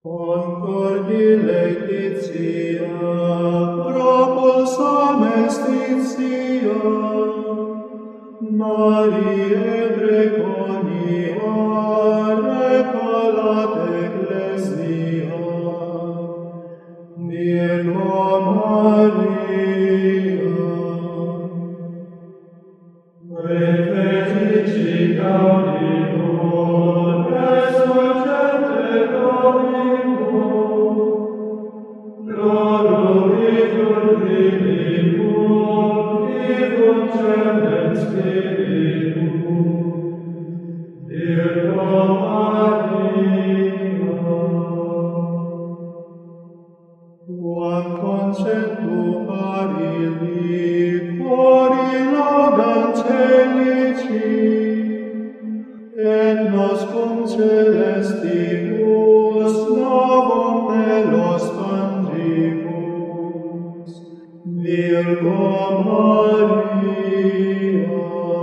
Concordi laetitia, propulsa mestitia, Mariae preconia, recalat ecclesia, Virgo Maria. Refetici gaudium, resurgente Domino, Glorum Divinium, vivum cedem Spiritum, Virgo Maria. Quam conceptu parili, cori laudant celici, et nos cum celestibus novum melos pandibus, Virgo Maria.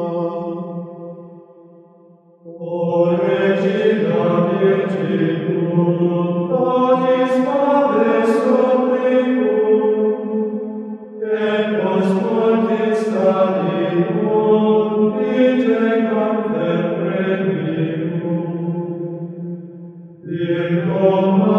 O Regina Virginum, nobis Pades supplicum, et post mortis stadium vitae confer premium, Virgo Maria.